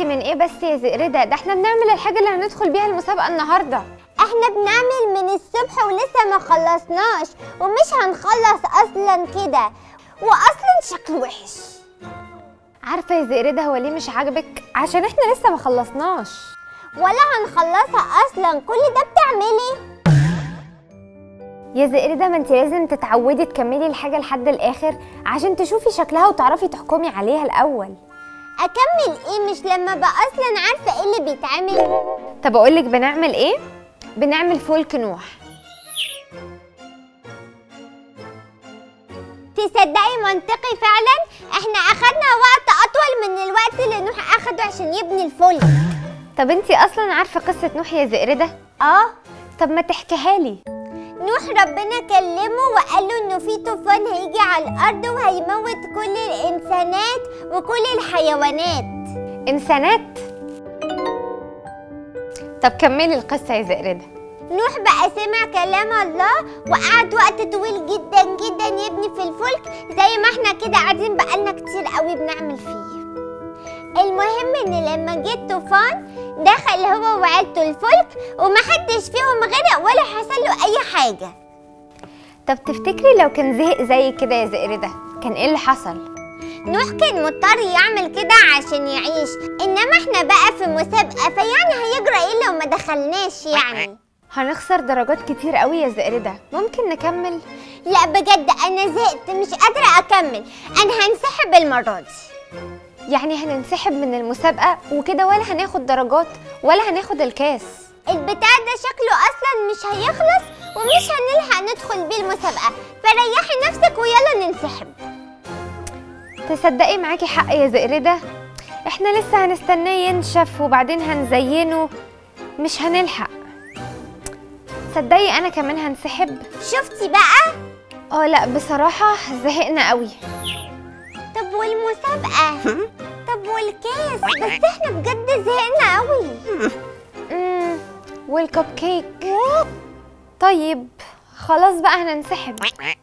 زهقتي من ايه بس يا زئردة؟ ده احنا بنعمل الحاجة اللي هندخل بيها المسابقة النهاردة. احنا بنعمل من الصبح ولسه ما خلصناش، ومش هنخلص اصلا كده، واصلا شكله وحش. عارفة يا زئردة هو ليه مش عاجبك؟ عشان احنا لسه ما خلصناش ولا هنخلصها اصلا. كل ده بتعملي يا زئردة؟ ما انت لازم تتعودي تكملي الحاجة لحد الاخر عشان تشوفي شكلها وتعرفي تحكمي عليها الاول. اكمل ايه؟ مش لما بقى اصلا عارفه ايه اللي بيتعمل. طب اقولك بنعمل ايه؟ بنعمل فول كنوح. تصدقي منطقي فعلا، احنا اخدنا وقت اطول من الوقت اللي نوح اخده عشان يبني الفل. طب انتي اصلا عارفة قصة نوح يا زئردة؟ اه. طب ما تحكيها لي. نوح ربنا كلمه وقال له انه في طوفان هيجي على الارض وهيموت كل الانسانات وكل الحيوانات. انسانات؟ طب كملي القصة يا زئردة. نوح بقى سمع كلام الله وقعد وقت طويل جدا جدا يبني في الفلك زي ما احنا كده قاعدين بقالنا كتير قوي بنعمل فيه. المهم ان لما جه الطوفان دخل هو وعيلته الفلك ومحدش فيهم غرق ولا حصل له اي حاجة. طب تفتكري لو كان زهق زي كده يا زئردة كان ايه اللي حصل؟ نوح كان مضطر يعمل كده عشان يعيش، انما احنا بقى في مسابقة فيعني هيجرى ايه لو ما دخلناش يعني؟ هنخسر درجات كتير قوي يا زئردة. ممكن نكمل؟ لا بجد انا زهقت مش قادرة اكمل، انا هنسحب المرة دي. يعني هننسحب من المسابقة وكده ولا هناخد درجات ولا هناخد الكاس؟ البتاع ده شكله اصلا مش هيخلص ومش هنلحق ندخل بيه المسابقة، فريحي نفسك ويلا ننسحب. تصدقي معاكي حق يا زئردة، احنا لسه هنستناه ينشف وبعدين هنزينه، مش هنلحق. تصدقي انا كمان هنسحب. شفتي بقى؟ لا بصراحة زهقنا قوي. طب والمسابقة؟ طب والكاس؟ بس احنا بجد زهقنا قوي. والكب كيك؟ طيب خلاص بقى هننسحب.